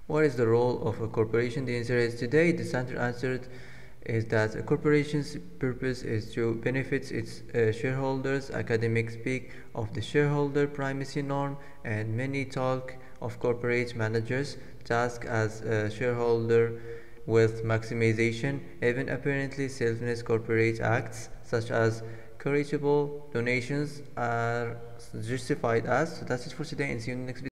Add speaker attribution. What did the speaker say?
Speaker 1: What is the role of a corporation? The answer is today the center answer is that a corporation's purpose is to benefit its shareholders. Academics speak of the shareholder primacy norm, and many talk of corporate managers' task as a shareholder wealth maximization. Even apparently selfless corporate acts such as charitable donations are justified as. So that's it for today, and see you in the next video.